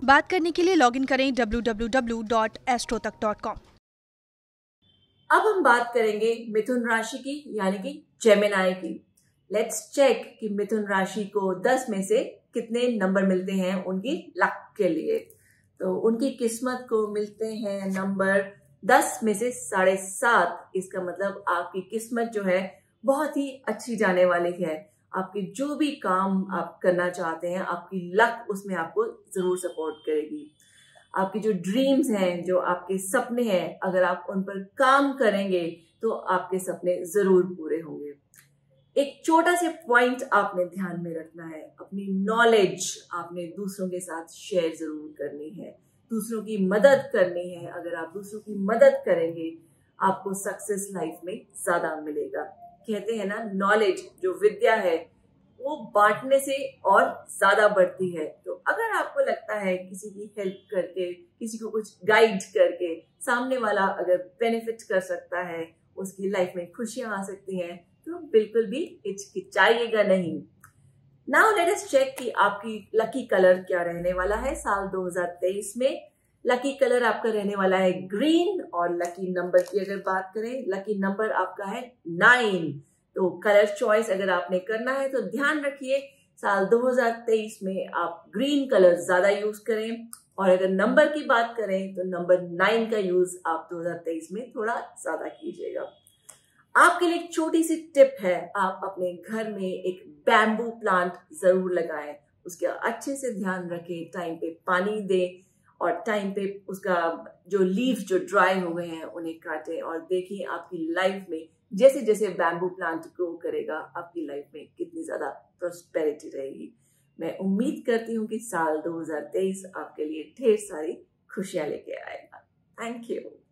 बात करने के लिए लॉगिन करें www.astrotak.com। अब हम बात करेंगे मिथुन राशि की यानी कि जेमिनी की। लेट्स चेक कि मिथुन राशि को 10 में से कितने नंबर मिलते हैं उनकी लक के लिए। तो उनकी किस्मत को मिलते हैं नंबर 10 में से 7.5। इसका मतलब आपकी किस्मत जो है बहुत ही अच्छी जाने वाली है। आपके जो भी काम आप करना चाहते हैं, आपकी लक उसमें आपको जरूर सपोर्ट करेगी। आपकी जो ड्रीम्स हैं, जो आपके सपने हैं, अगर आप उन पर काम करेंगे तो आपके सपने जरूर पूरे होंगे। एक छोटा सा पॉइंट आपने ध्यान में रखना है, अपनी नॉलेज आपने दूसरों के साथ शेयर जरूर करनी है, दूसरों की मदद करनी है। अगर आप दूसरों की मदद करेंगे आपको सक्सेस लाइफ में ज्यादा मिलेगा। कहते हैं ना, नॉलेज जो विद्या है वो बांटने से और ज्यादा बढ़ती है। तो अगर आपको लगता है किसी की हेल्प करके, किसी को कुछ गाइड करके सामने वाला अगर बेनिफिट कर सकता है, उसकी लाइफ में खुशियां आ सकती हैं, तो बिल्कुल भी हिचकिचाइएगा नहीं। नाउ लेट अस चेक कि आपकी लकी कलर क्या रहने वाला है साल 2023 में। लकी कलर आपका रहने वाला है ग्रीन। और लकी नंबर की अगर बात करें, लकी नंबर आपका है 9। तो कलर चॉइस अगर आपने करना है तो ध्यान रखिए साल 2023 में आप ग्रीन कलर ज्यादा यूज करें। और अगर नंबर की बात करें तो नंबर 9 का यूज आप 2023 में थोड़ा ज्यादा कीजिएगा। आपके लिए एक छोटी सी टिप है, आप अपने घर में एक बैम्बू प्लांट जरूर लगाएं। उसका अच्छे से ध्यान रखें, टाइम पे पानी दें और टाइम पे उसका जो लीव्स जो ड्राई हो गए हैं उन्हें काटें। और देखिए आपकी लाइफ में जैसे जैसे बैम्बू प्लांट ग्रो करेगा, आपकी लाइफ में कितनी ज्यादा प्रॉस्पेरिटी रहेगी। मैं उम्मीद करती हूँ कि साल 2023 आपके लिए ढेर सारी खुशियां लेके आएगा। Thank you.